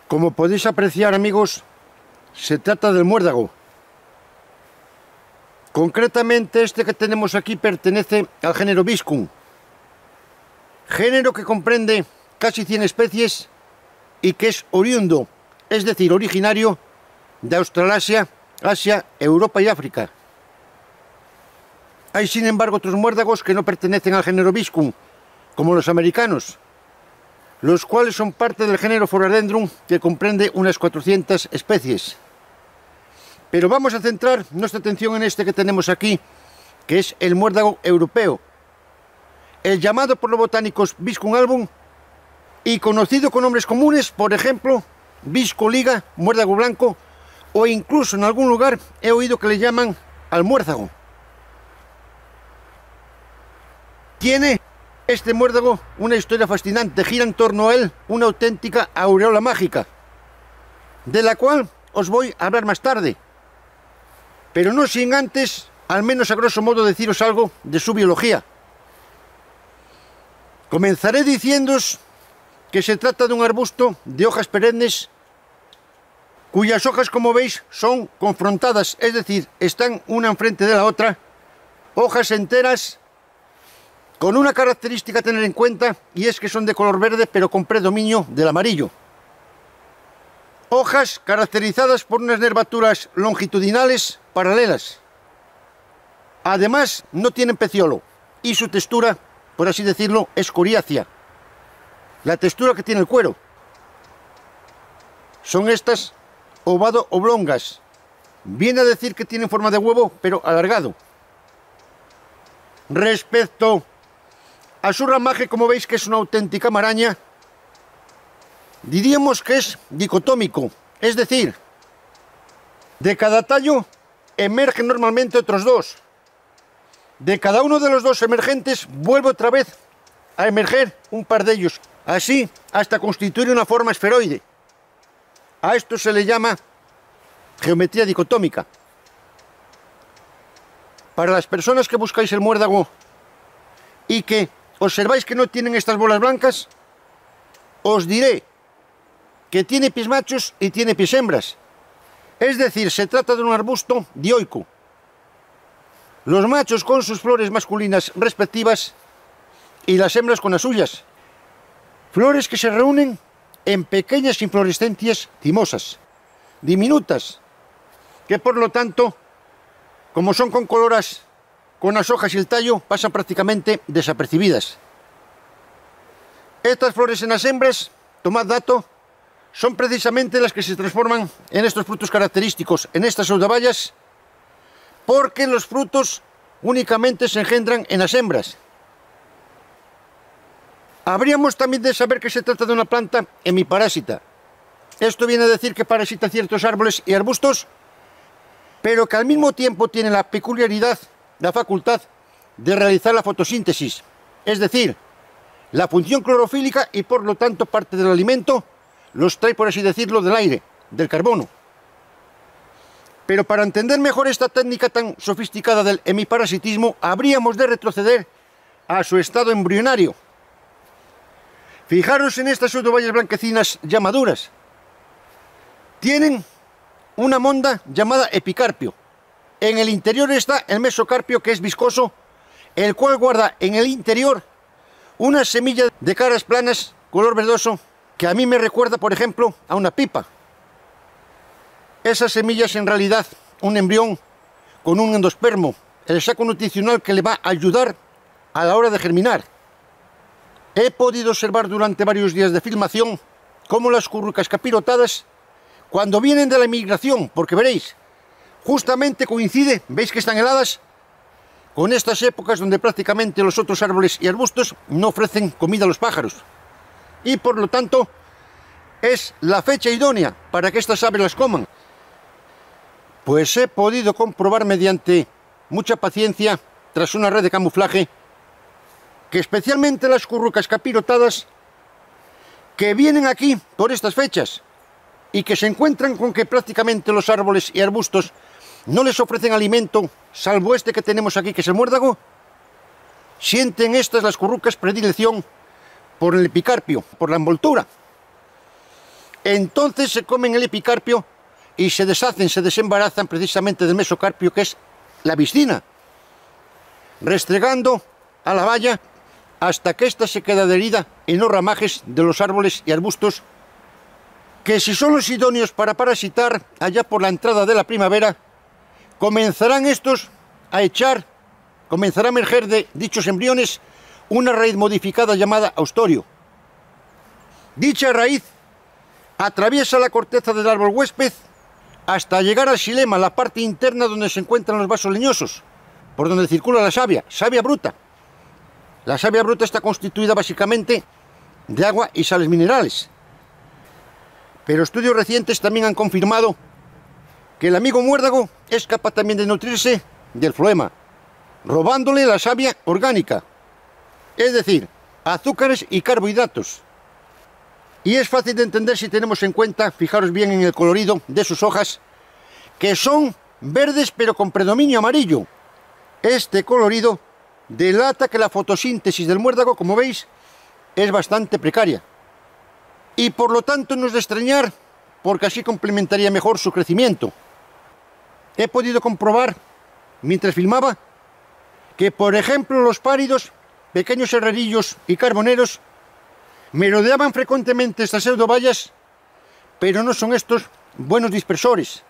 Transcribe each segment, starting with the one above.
Como podéis apreciar, amigos, se trata del muérdago. Concretamente, este que tenemos aquí pertenece al género Viscum, género que comprende casi 100 especies y que es oriundo, es decir, originario de Australasia, Asia, Europa y África. Hay, sin embargo, otros muérdagos que no pertenecen al género Viscum, como los americanos, los cuales son parte del género Phoradendron, que comprende unas 400 especies. Pero vamos a centrar nuestra atención en este que tenemos aquí, que es el muérdago europeo, el llamado por los botánicos Viscum album y conocido con nombres comunes, por ejemplo, Visco liga, muérdago blanco, o incluso en algún lugar he oído que le llaman almuérzago. Tiene este muérdago una historia fascinante, gira en torno a él una auténtica aureola mágica, de la cual os voy a hablar más tarde, pero no sin antes, al menos a grosso modo, deciros algo de su biología. Comenzaré diciéndoos que se trata de un arbusto de hojas perennes, cuyas hojas, como veis, son confrontadas, es decir, están una enfrente de la otra, hojas enteras, con una característica a tener en cuenta, y es que son de color verde, pero con predominio del amarillo. Hojas caracterizadas por unas nervaturas longitudinales paralelas. Además, no tienen peciolo, y su textura, por así decirlo, es coriácea. La textura que tiene el cuero. Son estas ovado-oblongas. Viene a decir que tienen forma de huevo, pero alargado. Respecto a su ramaje, como veis que es una auténtica maraña, diríamos que es dicotómico, es decir, de cada tallo emergen normalmente otros dos. De cada uno de los dos emergentes vuelve otra vez a emerger un par de ellos, así hasta constituir una forma esferoide. A esto se le llama geometría dicotómica. Para las personas que buscáis el muérdago y que observáis que no tienen estas bolas blancas, os diré que tiene pies machos y tiene pies hembras. Es decir, se trata de un arbusto dioico. Los machos con sus flores masculinas respectivas y las hembras con las suyas. Flores que se reúnen en pequeñas inflorescencias cimosas, diminutas, que por lo tanto, como son concoloras con las hojas y el tallo, pasan prácticamente desapercibidas. Estas flores en las hembras, tomad dato, son precisamente las que se transforman en estos frutos característicos, en estas pseudobayas, porque los frutos únicamente se engendran en las hembras. Habríamos también de saber que se trata de una planta hemiparásita. Esto viene a decir que parasita ciertos árboles y arbustos, pero que al mismo tiempo tiene la peculiaridad, la facultad de realizar la fotosíntesis, es decir, la función clorofílica, y por lo tanto parte del alimento los trae, por así decirlo, del aire, del carbono. Pero para entender mejor esta técnica tan sofisticada del hemiparasitismo, habríamos de retroceder a su estado embrionario. Fijaros en estas pseudobayas blanquecinas ya maduras. Tienen una monda llamada epicarpio. En el interior está el mesocarpio, que es viscoso, el cual guarda en el interior una semilla de caras planas, color verdoso, que a mí me recuerda, por ejemplo, a una pipa. Esa semilla es en realidad un embrión con un endospermo, el saco nutricional que le va a ayudar a la hora de germinar. He podido observar durante varios días de filmación cómo las currucas capirotadas, cuando vienen de la emigración, porque veréis, justamente coincide, veis que están heladas, con estas épocas donde prácticamente los otros árboles y arbustos no ofrecen comida a los pájaros. Y por lo tanto, es la fecha idónea para que estas aves las coman. Pues he podido comprobar mediante mucha paciencia, tras una red de camuflaje, que especialmente las currucas capirotadas, que vienen aquí por estas fechas y que se encuentran con que prácticamente los árboles y arbustos no les ofrecen alimento, salvo este que tenemos aquí, que es el muérdago, sienten estas las currucas predilección por el epicarpio, por la envoltura. Entonces se comen el epicarpio y se deshacen, se desembarazan precisamente del mesocarpio, que es la viscina, restregando a la valla hasta que ésta se queda adherida en los ramajes de los árboles y arbustos, que si son los idóneos para parasitar allá por la entrada de la primavera, comenzarán estos a echar, comenzará a emerger de dichos embriones una raíz modificada llamada austorio. Dicha raíz atraviesa la corteza del árbol huésped hasta llegar al xilema, la parte interna donde se encuentran los vasos leñosos, por donde circula la savia bruta. La savia bruta está constituida básicamente de agua y sales minerales. Pero estudios recientes también han confirmado que el amigo muérdago es capaz también de nutrirse del floema, robándole la savia orgánica, es decir, azúcares y carbohidratos. Y es fácil de entender si tenemos en cuenta, fijaros bien en el colorido de sus hojas, que son verdes pero con predominio amarillo. Este colorido delata que la fotosíntesis del muérdago, como veis, es bastante precaria. Y por lo tanto no es de extrañar, porque así complementaría mejor su crecimiento. He podido comprobar, mientras filmaba, que por ejemplo los páridos, pequeños herrerillos y carboneros merodeaban frecuentemente estas pseudobayas, pero no son estos buenos dispersores.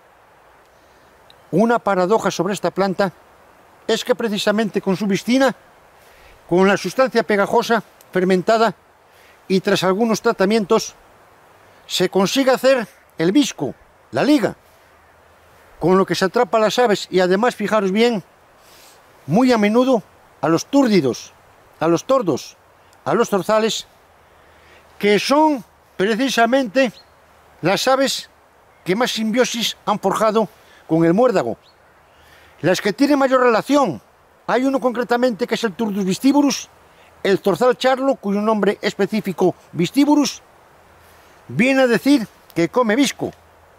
Una paradoja sobre esta planta es que precisamente con su viscina, con la sustancia pegajosa fermentada y tras algunos tratamientos, se consigue hacer el visco, la liga, con lo que se atrapa a las aves y además, fijaros bien, muy a menudo a los túrdidos, a los tordos, a los zorzales, que son precisamente las aves que más simbiosis han forjado con el muérdago, las que tienen mayor relación. Hay uno concretamente que es el Turdus vistiburus, el zorzal charlo, cuyo nombre específico vistiburus viene a decir que come visco,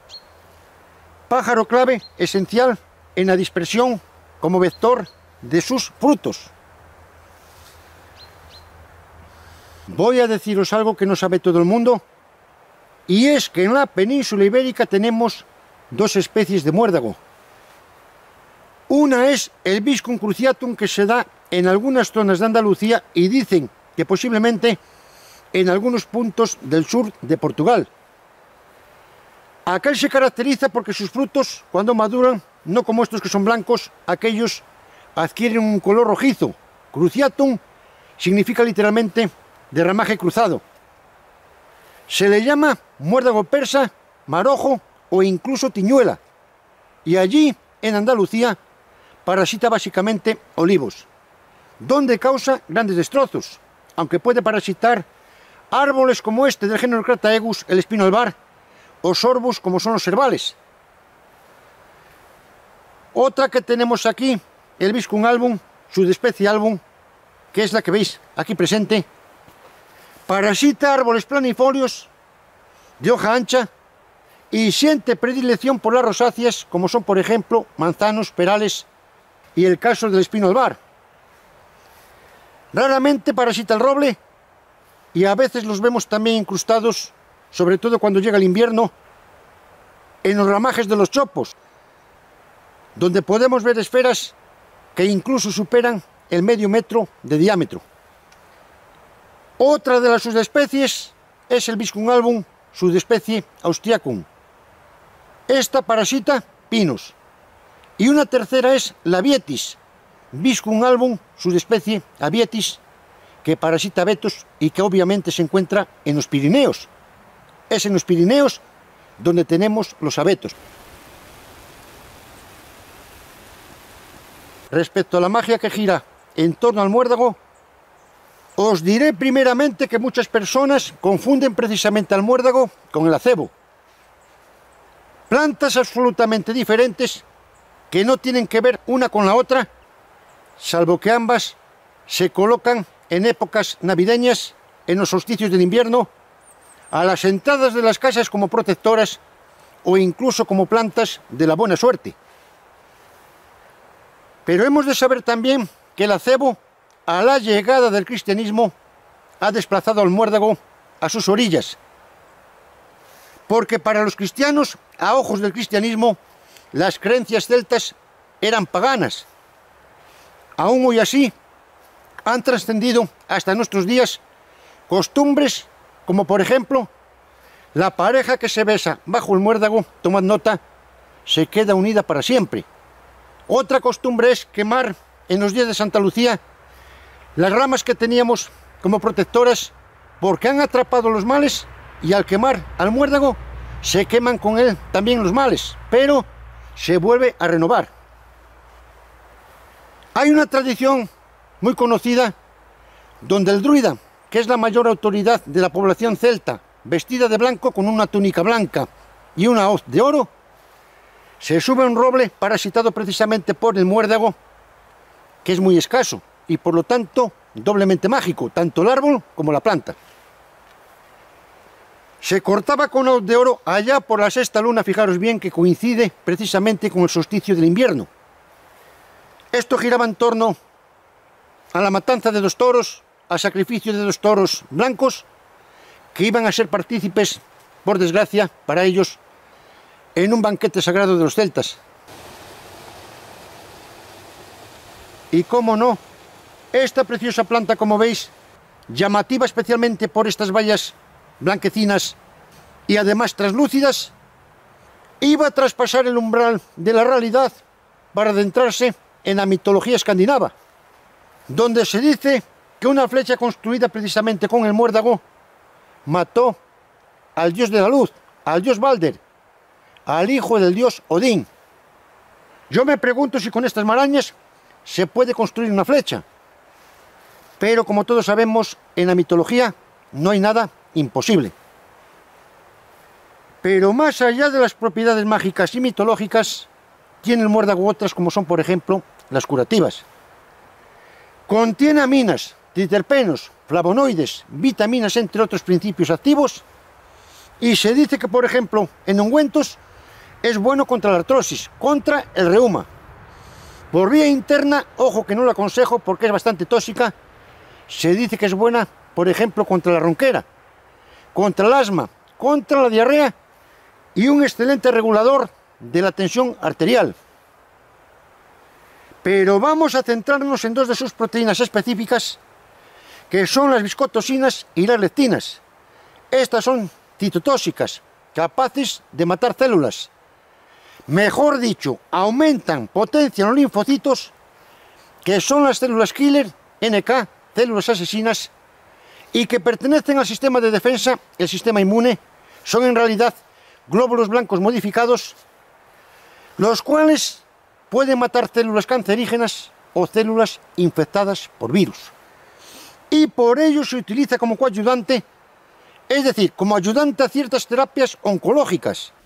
pájaro clave esencial en la dispersión como vector de sus frutos. Voy a deciros algo que no sabe todo el mundo, y es que en la península ibérica tenemos dos especies de muérdago. Una es el Viscum cruciatum, que se da en algunas zonas de Andalucía y dicen que posiblemente en algunos puntos del sur de Portugal. Aquel se caracteriza porque sus frutos, cuando maduran, no como estos que son blancos, aquellos adquieren un color rojizo. Cruciatum significa literalmente de ramaje cruzado. Se le llama muérdago persa, marojo o incluso tiñuela, y allí, en Andalucía, parasita básicamente olivos, donde causa grandes destrozos, aunque puede parasitar árboles como este del género Crataegus, el espino albar, o sorbos como son los herbales. Otra que tenemos aquí, el Viscum album, subespecie album, que es la que veis aquí presente, parasita árboles planifolios de hoja ancha y siente predilección por las rosáceas, como son por ejemplo manzanos, perales y el caso del espino albar. Raramente parasita el roble y a veces los vemos también incrustados, sobre todo cuando llega el invierno, en los ramajes de los chopos, donde podemos ver esferas que incluso superan el medio metro de diámetro. Otra de las subespecies es el Viscum album, subespecie austriacum. Esta parasita pinos. Y una tercera es la Vietis, Viscum album, subespecie Avietis, que parasita abetos y que obviamente se encuentra en los Pirineos. Es en los Pirineos donde tenemos los abetos. Respecto a la magia que gira en torno al muérdago, os diré primeramente que muchas personas confunden precisamente al muérdago con el acebo. Plantas absolutamente diferentes que no tienen que ver una con la otra, salvo que ambas se colocan en épocas navideñas, en los solsticios del invierno, a las entradas de las casas como protectoras o incluso como plantas de la buena suerte. Pero hemos de saber también que el acebo, a la llegada del cristianismo, ha desplazado al muérdago a sus orillas. porque para los cristianos, a ojos del cristianismo, las creencias celtas eran paganas. Aún hoy así, han trascendido hasta nuestros días costumbres como, por ejemplo, la pareja que se besa bajo el muérdago, tomad nota, se queda unida para siempre. Otra costumbre es quemar en los días de Santa Lucía las ramas que teníamos como protectoras, porque han atrapado los males, y al quemar al muérdago se queman con él también los males, pero se vuelve a renovar. Hay una tradición muy conocida donde el druida, que es la mayor autoridad de la población celta, vestida de blanco con una túnica blanca y una hoz de oro, se sube a un roble parasitado precisamente por el muérdago, que es muy escaso y por lo tanto doblemente mágico, tanto el árbol como la planta. Se cortaba con hoz de oro allá por la sexta luna, fijaros bien, que coincide precisamente con el solsticio del invierno. Esto giraba en torno a la matanza de 2 toros, al sacrificio de 2 toros blancos, que iban a ser partícipes, por desgracia para ellos, en un banquete sagrado de los celtas. Y cómo no, esta preciosa planta, como veis, llamativa especialmente por estas bayas blanquecinas y además translúcidas, iba a traspasar el umbral de la realidad para adentrarse en la mitología escandinava, donde se dice que una flecha construida precisamente con el muérdago mató al dios de la luz, al dios Balder, al hijo del dios Odín. Yo me pregunto si con estas marañas se puede construir una flecha, pero como todos sabemos, en la mitología no hay nada imposible. Pero más allá de las propiedades mágicas y mitológicas, tiene el muérdago otras, como son, por ejemplo, las curativas. Contiene aminas, triterpenos, flavonoides, vitaminas, entre otros principios activos, y se dice que, por ejemplo, en ungüentos es bueno contra la artrosis, contra el reuma. Por vía interna, ojo que no lo aconsejo porque es bastante tóxica, se dice que es buena, por ejemplo, contra la ronquera, contra el asma, contra la diarrea y un excelente regulador de la tensión arterial. Pero vamos a centrarnos en 2 de sus proteínas específicas, que son las viscotocinas y las lectinas. Estas son citotóxicas, capaces de matar células. Mejor dicho, aumentan, potencian los linfocitos, que son las células killer, NK, células asesinas, y que pertenecen al sistema de defensa, el sistema inmune. Son en realidad glóbulos blancos modificados, los cuales pueden matar células cancerígenas o células infectadas por virus. Y por ello se utiliza como coayudante, es decir, como ayudante a ciertas terapias oncológicas,